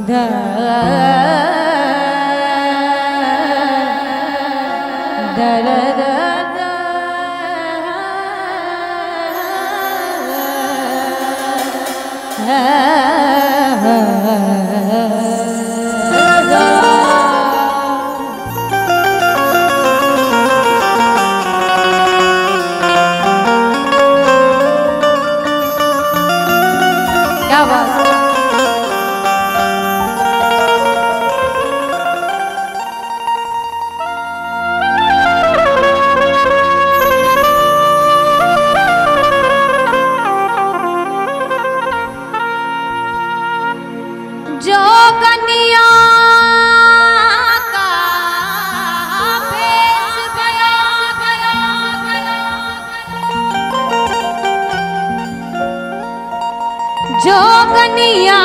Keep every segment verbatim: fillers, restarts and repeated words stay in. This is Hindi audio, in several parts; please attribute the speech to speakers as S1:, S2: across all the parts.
S1: जोगनिया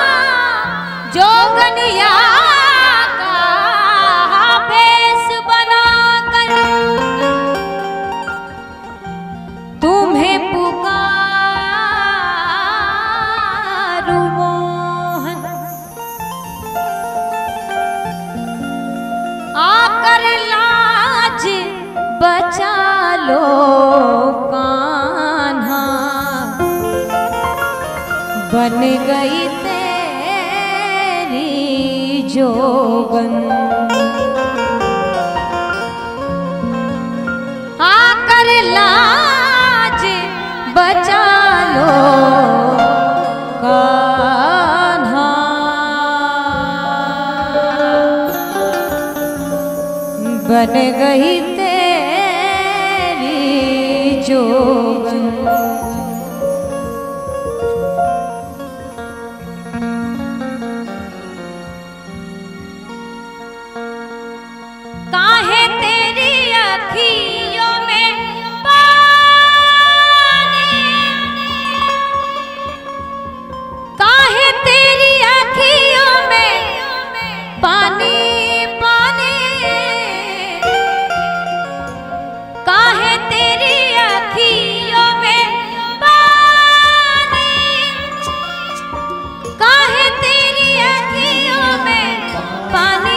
S1: जोगनिया का भेष बनाकर तुम्हें पुकारूं मोहन, आकर लाज बचा लो कान्हा, बन गई तेरी जोगन। आकर लाज बचा लो कान्हा, बन गई तेरी जोगन। काहे तेरी अखियों में पानी, काहे तेरी अखियों में पानी पानी, काहे तेरी अखियों में पानी, काहे तेरी अखियों में पानी।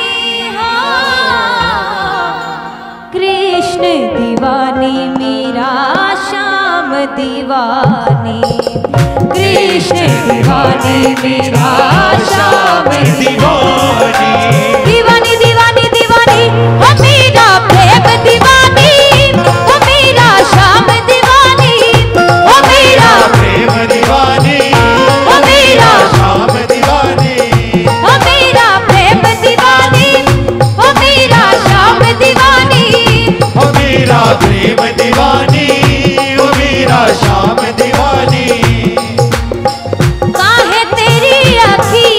S1: कृष्ण दीवानी मीरा श्याम दीवानी, कृष्ण दीवानी मीरा श्याम दीवानी, दीवानी दीवानी दीवानी हो मीरा प्रेम दीवानी, हो मीरा श्याम दीवानी, हो मीरा
S2: प्रेम दीवानी,
S1: हो मीरा
S2: श्याम दीवानी,
S1: हो मीरा प्रेम दीवानी, हो मीरा श्याम दीवानी,
S2: हो मीरा प्रेम दीवानी, हो मीरा श्याम दीवानी।
S1: काहे तेरी अखी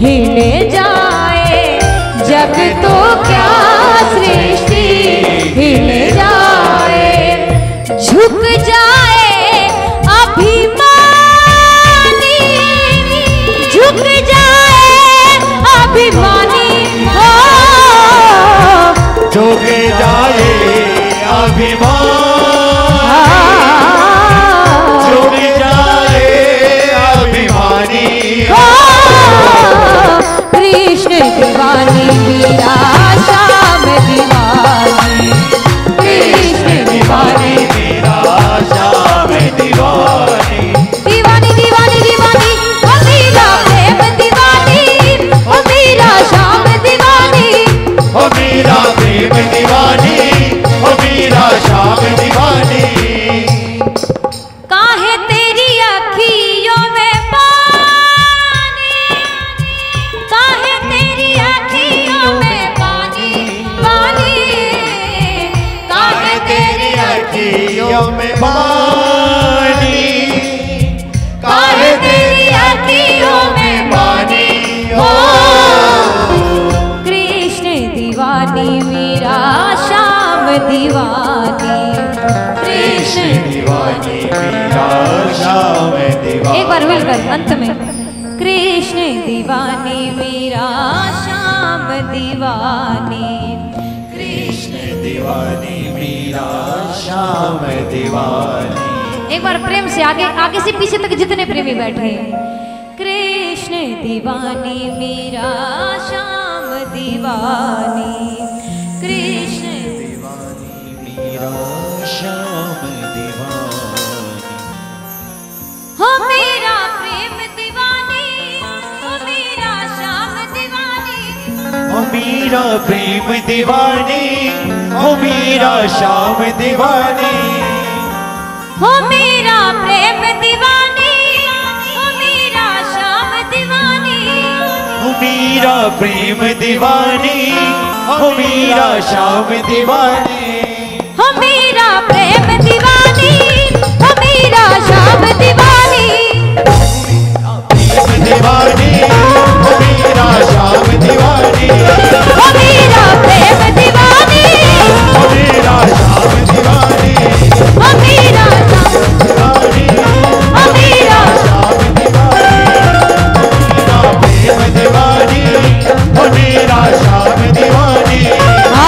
S1: हिले जाए जग तो क्या सृष्टि हिले जाए, झुक जाए अभिमानी, झुक जाए अभिमानी, हो
S2: झुक जाए अभिमान, झुक जाए अभिमानी,
S1: हो कृष्ण दीवानी मीरा श्याम दीवानी, कृष्ण दीवानी
S2: मेरा श्याम दीवानी,
S1: दीवानी दीवानी दीवानी, ओ मीरा प्रेम दीवानी, ओ मीरा श्याम दीवानी,
S2: ओ मीरा प्रेम दीवानी, ओ मीरा श्याम दीवानी।
S1: काहे तेरी अखियों में पानी, काहे तेरी अखियों में पानी पानी, काहे तेरी
S2: अखियों में पानी, काहे तेरी अखियों में पानी, हो
S1: कृष्ण दीवानी मीरा श्याम दीवानी, कृष्ण
S2: दीवानी मेरा श्याम दीवानी।
S1: एक बार मिलकर अंत में, कृष्ण दीवानी मीरा श्याम दीवानी, कृष्ण
S2: दीवानी मेरा श्याम दीवानी।
S1: एक बार प्रेम से आगे आगे से पीछे तक जितने प्रेमी बैठे हैं, कृष्ण दीवानी मीरा श्याम दीवानी, कृष्ण
S2: मेरा श्याम दीवानी,
S1: हो मेरा प्रेम दीवानी, हो मेरा श्याम दीवानी,
S2: ओ मीरा प्रेम दीवानी, ओ मीरा श्याम दीवानी,
S1: हो मेरा प्रेम दीवानी, हो मेरा श्याम दीवानी,
S2: ओ मीरा प्रेम दीवानी, ओ मीरा श्याम दीवानी,
S1: हो मेरा प्रेम दीवानी, हो मेरा श्याम दीवानी,
S2: प्रेम दीवानी, ओ मीरा श्याम दीवानी,
S1: हो मेरा प्रेम दीवानी,
S2: ओ मीरा श्याम दीवानी,
S1: हो मेरा
S2: दीवानी,
S1: हो मेरा
S2: श्याम दीवानी, मीरा प्रेम दीवानी, ओ मीरा श्याम दीवानी।
S1: आ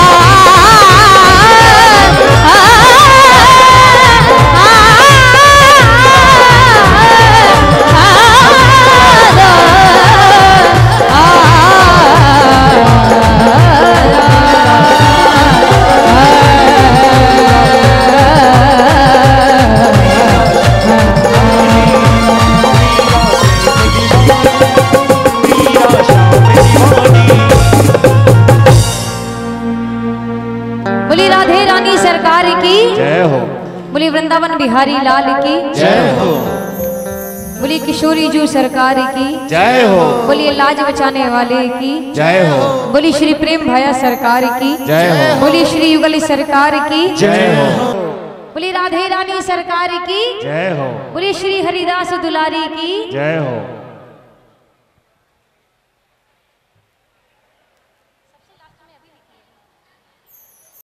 S1: बोली राधे रानी सरकार की
S2: जय हो,
S1: बोली वृंदावन बिहारी लाल की
S2: जय हो,
S1: बोली किशोरी जू सरकार की
S2: जय हो,
S1: बोलिए लाज बचाने वाले की
S2: जय हो,
S1: बोली श्री प्रेम भैया सरकार की
S2: जय हो,
S1: बोली श्री युगल सरकार की
S2: जय हो,
S1: बोली राधे रानी सरकार की
S2: जय हो,
S1: बोली श्री हरिदास दुलारी की
S2: जय हो।